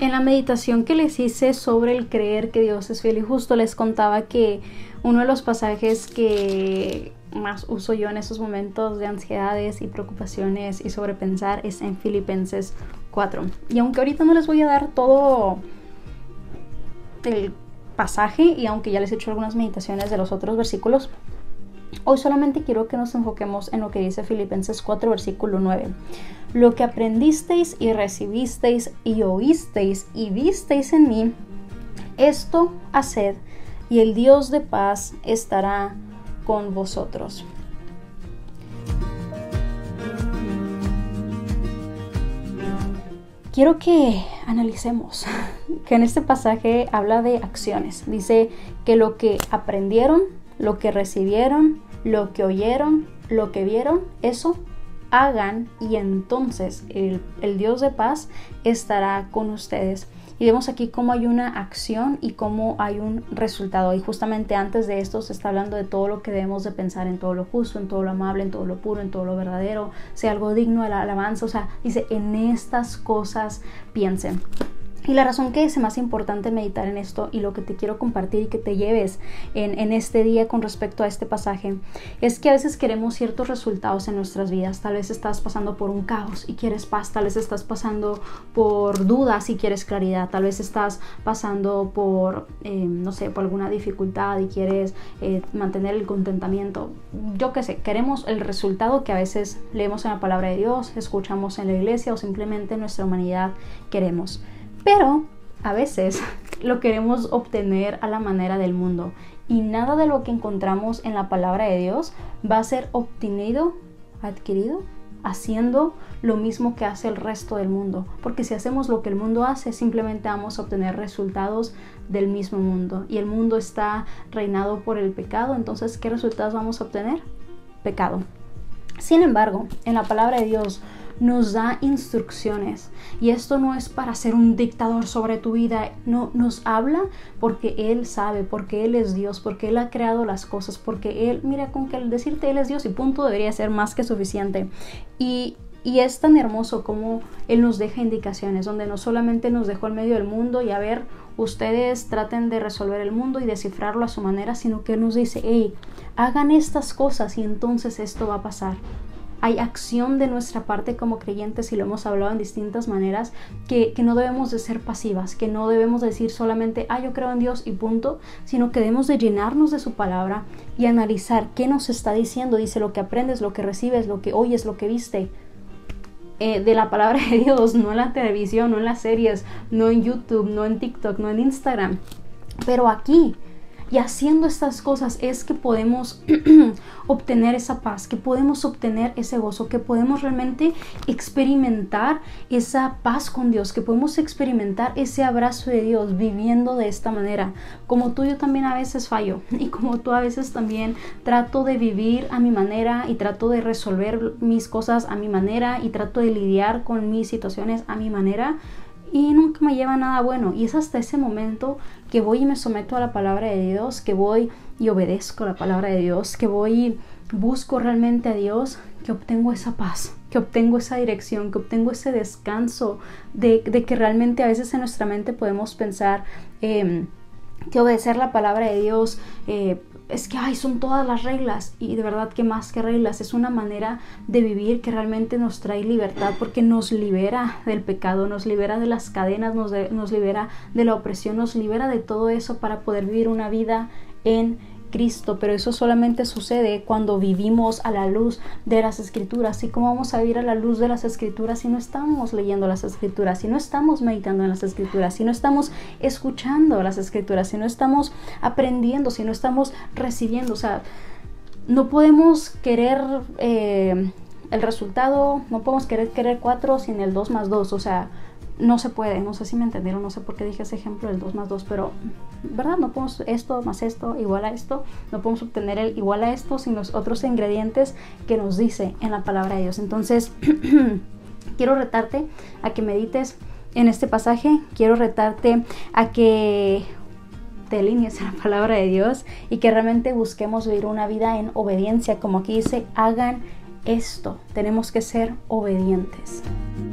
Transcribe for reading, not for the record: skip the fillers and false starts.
En la meditación que les hice sobre el creer que Dios es fiel y justo, les contaba que uno de los pasajes que más uso yo en esos momentos de ansiedades y preocupaciones y sobrepensar es en Filipenses 4. Y aunque ahorita no les voy a dar todo el pasaje y aunque ya les he hecho algunas meditaciones de los otros versículos, hoy solamente quiero que nos enfoquemos en lo que dice Filipenses 4, versículo 9. Lo que aprendisteis y recibisteis y oísteis y visteis en mí, esto haced, y el Dios de paz estará con vosotros. Quiero que analicemos que en este pasaje habla de acciones. Dice que lo que aprendieron, lo que recibieron, lo que oyeron, lo que vieron, eso hagan y entonces el Dios de paz estará con ustedes. Y vemos aquí cómo hay una acción y cómo hay un resultado. Y justamente antes de esto se está hablando de todo lo que debemos de pensar, en todo lo justo, en todo lo amable, en todo lo puro, en todo lo verdadero, sea algo digno de la alabanza. O sea, dice, en estas cosas piensen. Y la razón que es más importante meditar en esto y lo que te quiero compartir y que te lleves en este día con respecto a este pasaje es que a veces queremos ciertos resultados en nuestras vidas. Tal vez estás pasando por un caos y quieres paz, tal vez estás pasando por dudas y quieres claridad, tal vez estás pasando por, no sé, por alguna dificultad y quieres mantener el contentamiento. Yo qué sé, queremos el resultado que a veces leemos en la palabra de Dios, escuchamos en la iglesia o simplemente en nuestra humanidad queremos. Pero a veces lo queremos obtener a la manera del mundo y nada de lo que encontramos en la palabra de Dios va a ser obtenido, adquirido, haciendo lo mismo que hace el resto del mundo. Porque si hacemos lo que el mundo hace, simplemente vamos a obtener resultados del mismo mundo. Y el mundo está reinado por el pecado, entonces ¿qué resultados vamos a obtener? Pecado. Sin embargo, en la palabra de Dios nos da instrucciones y esto no es para ser un dictador sobre tu vida, no, nos habla porque Él sabe, porque Él es Dios, porque Él ha creado las cosas, porque Él, mira, con que el decirte Él es Dios y punto debería ser más que suficiente. Y es tan hermoso como Él nos deja indicaciones, donde no solamente nos dejó en medio del mundo y a ver, ustedes traten de resolver el mundo y descifrarlo a su manera, sino que Él nos dice, hey, hagan estas cosas y entonces esto va a pasar. Hay acción de nuestra parte como creyentes y lo hemos hablado en distintas maneras que no debemos de ser pasivas, que no debemos decir solamente, yo creo en Dios y punto, sino que debemos de llenarnos de su palabra y analizar qué nos está diciendo. Dice lo que aprendes, lo que recibes, lo que oyes, lo que viste. De la palabra de Dios, no en la televisión, no en las series, no en YouTube, no en TikTok, no en Instagram, pero aquí. Y haciendo estas cosas es que podemos obtener esa paz, que podemos obtener ese gozo, que podemos realmente experimentar esa paz con Dios, que podemos experimentar ese abrazo de Dios viviendo de esta manera. Como tú, yo también a veces fallo y como tú a veces también trato de vivir a mi manera y trato de resolver mis cosas a mi manera y trato de lidiar con mis situaciones a mi manera. Y nunca me lleva a nada bueno. Y es hasta ese momento que voy y me someto a la palabra de Dios, que voy y obedezco la palabra de Dios, que voy y busco realmente a Dios, que obtengo esa paz, que obtengo esa dirección, que obtengo ese descanso de que realmente a veces en nuestra mente podemos pensar que obedecer la palabra de Dios es que son todas las reglas, y de verdad que más que reglas es una manera de vivir que realmente nos trae libertad, porque nos libera del pecado, nos libera de las cadenas, nos libera de la opresión, nos libera de todo eso para poder vivir una vida en Cristo. Pero eso solamente sucede cuando vivimos a la luz de las Escrituras. ¿Y cómo vamos a vivir a la luz de las Escrituras si no estamos leyendo las Escrituras, si no estamos meditando en las Escrituras, si no estamos escuchando las Escrituras, si no estamos aprendiendo, si no estamos recibiendo? O sea, no podemos querer el resultado, no podemos querer 4 sin el 2 más 2, o sea, no se puede. No sé si me entendieron, no sé por qué dije ese ejemplo del 2 más 2, pero ¿verdad? No podemos esto más esto igual a esto, no podemos obtener el igual a esto sin los otros ingredientes que nos dice en la palabra de Dios. Entonces quiero retarte a que medites en este pasaje, quiero retarte a que te alinees a la palabra de Dios y que realmente busquemos vivir una vida en obediencia, como aquí dice, hagan esto, tenemos que ser obedientes.